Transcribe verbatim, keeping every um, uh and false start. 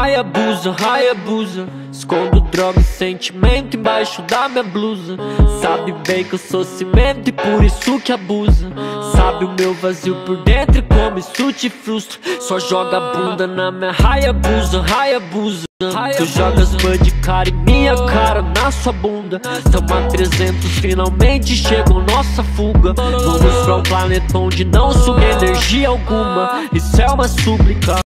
Hayabusa, Hayabusa. Escondo droga e sentimento embaixo da minha blusa. Sabe bem que eu sou cimento e por isso que abusa. Sabe o meu vazio por dentro e como isso te frustra. Só joga a bunda na minha Hayabusa, Hayabusa. Tu jogas ban de cara em minha cara, na sua bunda. Tamo a trezentos, finalmente chegou nossa fuga. Vamos pra um planeta onde não suga energia alguma. Isso é uma súplica.